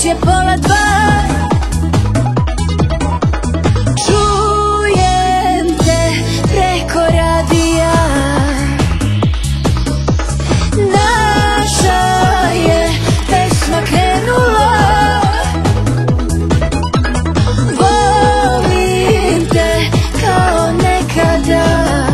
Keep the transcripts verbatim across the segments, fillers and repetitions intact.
je pola dva. Čujem te preko radija. Naša je pesma krenula. Volim te kao nekada.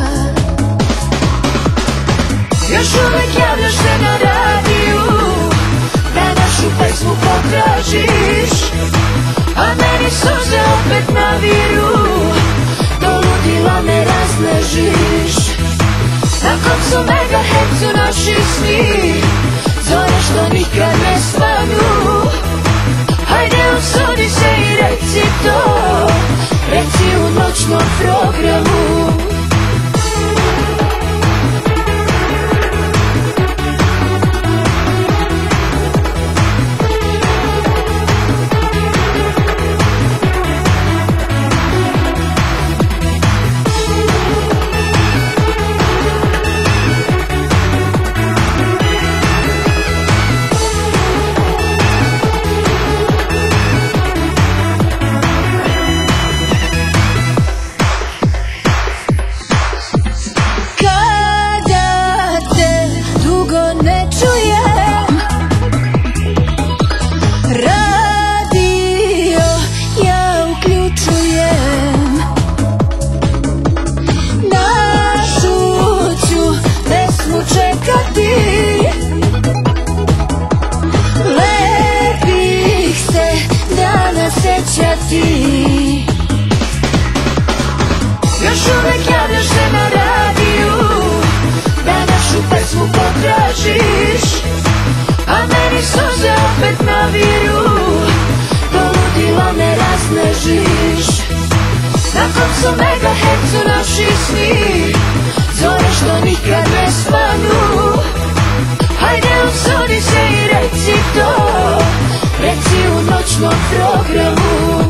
Još uvek javljaš se na radiju da našu pesmu potražiš, a meni suze opet naviru, do ludila me raznežiš. Na koncu megahercu naši sni, zore što nikad ne svanu. Hajde usudi se i reci to, reci u noćnom programu. Lepih se dana sećati. Još uvek javljaš se na radiju da našu pesmu potražiš, a meni suze opet naviru, do ludila me raznežiš. Na koncu megahercu naši sni, zore što nikad ne svanu. Hajde usudi se i reci to, reci u noćnom programu.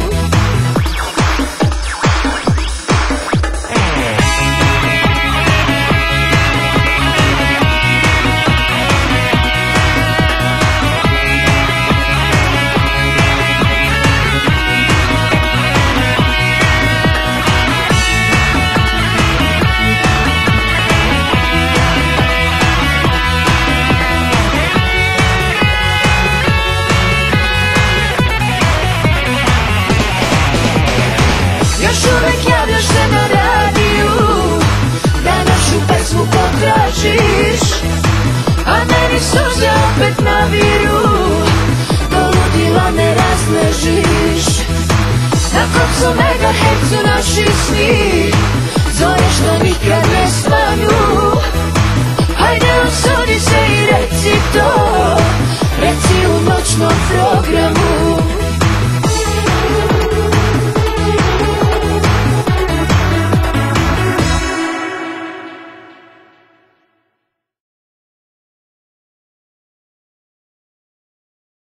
Još uvek javljaš se na radiju da našu pesmu potražiš, a meni suze opet naviru, do ludila me raznežiš. Na koncu megahercu naši sni, zore što nikad ne svanu. Hajde usudi se i reci to, reci u noćnom programu.